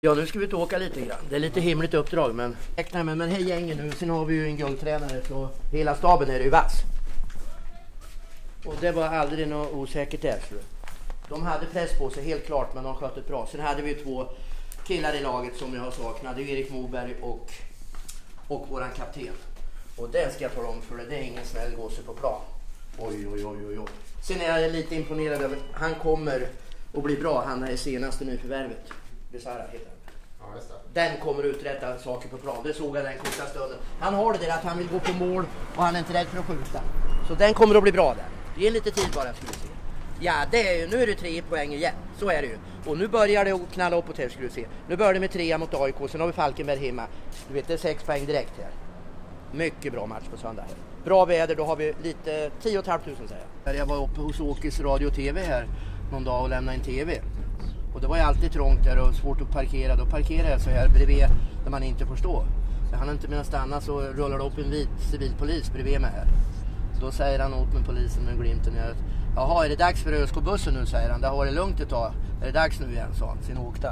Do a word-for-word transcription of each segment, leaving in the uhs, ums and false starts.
Ja, nu ska vi ta åka lite grann. Det är lite himligt uppdrag, men räkna med men här gängen nu. Sen har vi ju en guldtränare, så hela staben är ju vass. Och det var aldrig något osäkert där. Så. De hade press på sig, helt klart, men de skötte bra. Sen hade vi två killar i laget som jag har saknat. Erik Moberg och, och våran kapten. Och det ska jag tala om för det. Det är ingen snäll gosse på plan. Oj, oj, oj, oj, oj. Sen är jag lite imponerad över han kommer att bli bra. Han är senaste nyförvärvet. Besara heter han. Ja, just det. Den kommer uträtta saker på plan. Det såg jag den korta stunden. Han har det där att han vill gå på mål och han är inte rädd för att skjuta. Så den kommer att bli bra där. Det är lite tid bara, ska vi se. Ja, det är ju, nu är det tre poäng igen. Så är det ju. Och nu börjar det att knalla uppåt här, ska du se. Nu börjar det med tre mot A I K. Sen har vi Falkenberg hemma. Du vet, det är sex poäng direkt här. Mycket bra match på söndag här. Bra väder, då har vi lite tio och ett halvt tusen säger jag. Jag var uppe hos Åkes radio och tv här någon dag och lämnade en tv. Och det var ju alltid trångt där och svårt att parkera. Då parkerar jag så här bredvid där man inte får stå. Så han inte med att stanna, så rullar det upp en vit civilpolis bredvid mig här. Då säger han åt med polisen med glimten. Jaha, är det dags för Öskobussen nu, säger han. Det har varit lugnt ett tag. Är det dags nu igen, sa han. Sin åkta.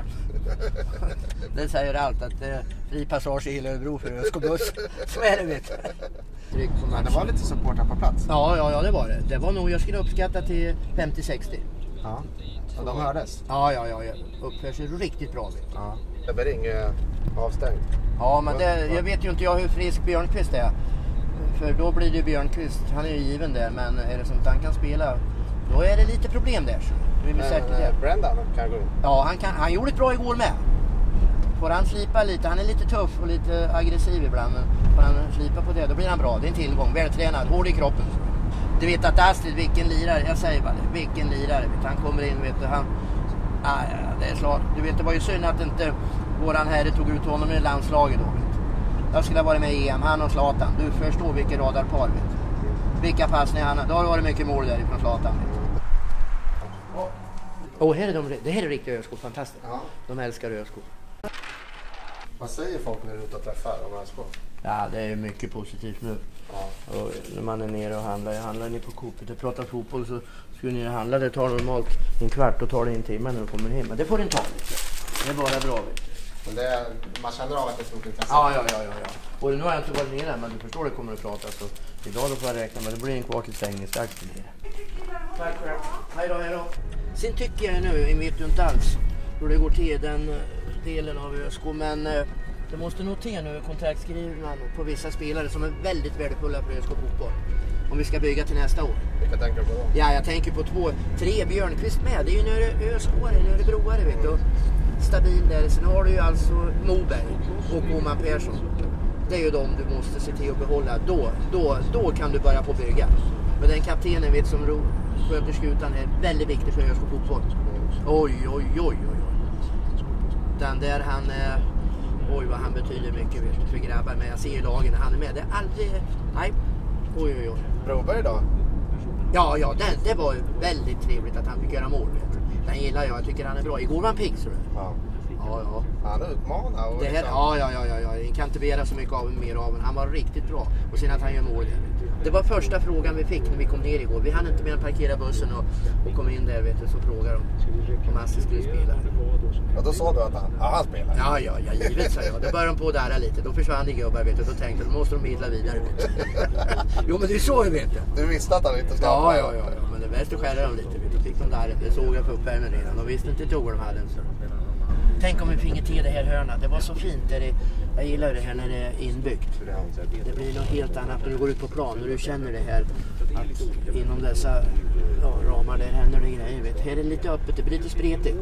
Det säger allt, att det är fri passage i hela Örebro för Öskobuss. Så är det, vet du. Men det var lite supportrar på plats. Ja, ja, ja, det var det. Det var nog, jag skulle uppskatta till femtio sextio. Ja, och de hördes. Ja, ja, ja. Uppför sig riktigt bra, vet du. Ja. Det blir inget avstängt. Ja, men det, jag vet ju inte jag hur frisk Björnqvist är. För då blir det Björnqvist, han är ju given där, men är det som att han kan spela, då är det lite problem där. Så. Det är men äh, Brendan kan gå in. Ja, han, kan, han gjorde ett bra igår med. Får han slipa lite, han är lite tuff och lite aggressiv ibland. Får han slipa på det, då blir han bra. Det är en tillgång, vältränad, hård i kroppen. Du vet att Astrid, vilken lirare, jag säger bara det, vilken lirare. Vet, han kommer in, vet du, han, ah, ja, det är klart. Du vet, det var ju synd att inte våran herre tog ut honom i landslaget då. Jag skulle ha varit med i E M, han och Zlatan. Du förstår vilken radarpar, vet du. Vilka passningar han har. Då har det varit mycket mål därifrån Zlatan. Åh, oh, här är de, det här är riktiga Öskog, fantastiskt. Ja. De älskar Öskog. Vad säger folk när du är ute och träffar om Öskog? Ja, det är mycket positivt nu. Ja. Och när man är nere och handlar, jag handlar ni på Coopet och pratar fotboll, så skulle ni handla, det tar normalt en kvart och tar det en timme när du kommer hem. Men det får du inte ta lite. Det är bara bra, vet du. Men det är, man känner av att det är stort intresse. Ja, ja, ja, ja, ja. Och nu har jag inte varit nere, men du förstår, det kommer att prata. Så idag då får jag räkna med, det blir en kvart till stängning strax till det. Tack för det. Hej då, hej då. Sen tycker jag nu, jag vet ju inte alls hur det går till den delen av Öskog, men det måste notera nu kontraktskrivna på vissa spelare som är väldigt värdefulla för Öskog fotboll. Om vi ska bygga till nästa år. Vilka tänker du på då? Ja, jag tänker på två, tre Björnqvist med. Det är ju en Öskogare, en Örebroare, vet du. Stabil där. Sen har du ju alltså Moberg och Oman Persson. Det är ju de du måste se till att behålla. Då, då, då kan du börja på bygga. Men den kaptenen, vet, som sköter skutan är väldigt viktig för Öskog fotboll. Oj, oj, oj, oj. Den där han, oj vad han betyder mycket, vet, för grabbar. Men jag ser ju lagen när han är med. Det är aldrig, nej. Oj, oj, oj. Broberg då? Ja, ja, det, det var väldigt trevligt att han fick göra mål, vet. Den gillar jag, jag tycker han är bra. Igår var han pigg, så du. Ja. Ja, ja. Han utmanar. Och det här, liksom... Ja, ja, ja, ja, ja. Jag kan inte begära så mycket av mer av, men han var riktigt bra. Och sen att han gör mål. Det var första frågan vi fick när vi kom ner igår. Vi hann inte mer än parkera bussen och, och kom in där, vet du, så frågade de om Assi skulle spela. Ja, då sa du att han, ja, han spelar. Ja, ja, ja, givet, sa jag. Då började de på att darra lite. Då försvann det gubbar, vet du. Då tänkte de, då måste de bidla vidare. Jo, men det är så, vet du. Du visste att han inte skulle. Ja, ja, ja, ja. Men det bästa skällde de lite, vet du. Fick de där, det såg jag på uppvärmen redan. De visste inte tog de hade en stund. Tänk om vi finge till det här hörna. Det var så fint där det, jag gillar det här när det är inbyggt. Det blir något helt annat när du går ut på plan. När du känner det här att inom dessa ja, ramar där händer det grejer. Vet. Här är det lite öppet, det blir lite spretigt.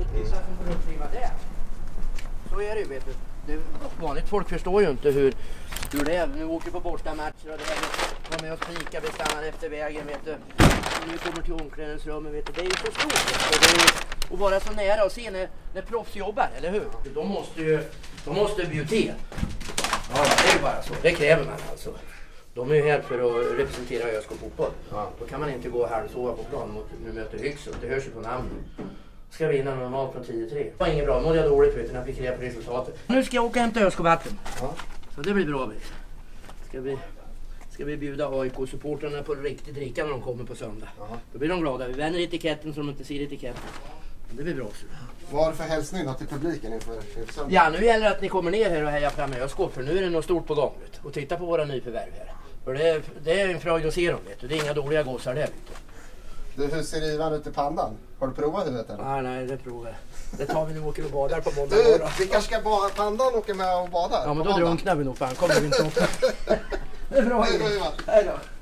Så är det, vet du. Det, vanligt folk förstår ju inte hur, hur det är. Nu åker på bortamatcher och det här med, var med och spika, vi stannar efter vägen, vet du. Nu kommer till omklädningsrummet, vet du. Det är ju så stort, vet du. Det är, och vara så nära och se när, när proffs jobbar, eller hur? De måste ju de måste bjuda till. Ja, det är ju bara så. Det kräver man alltså. De är ju här för att representera Öskog fotboll. Ja. Då kan man inte gå halvsova på plan mot nu möter Hyxel. Det hörs ju på namnet. Ska vinna normalt från tio tre. Det var inget bra. Nu mådde jag dåligt, vet du, när jag fick reda på resultatet. Nu ska jag åka och hämta Öskog vatten. Ja. Så det blir bra, vet du. Ska vi... Ska vi bjuda A I K-supporterna på riktigt dricka när de kommer på söndag. Aha. Då blir de glada. Vi vänder etiketten så de inte ser etiketten. Det blir bra. Så. Vad har du för hälsning då till publiken inför, inför söndag? Ja, nu gäller det att ni kommer ner här och hejar fram Öskåp, för nu är det något stort på gång. Vet du. Och titta på våra nyförvärv här. För det är, det är en fröjd att se dem, vet du. Det är inga dåliga gossar där. Du, hur ser Ivan ut i pandan? Har du provat huvudet eller? Ah, nej, det provar jag. Det tar vi nu och åker och badar på måndag Du, morgon. vi kanske ska bada, pandan åker med och badar? Ja, men då drunknar vi nog fan. Kommer vi inte åka. Det är bra. Hej då, Ivan. Hej då.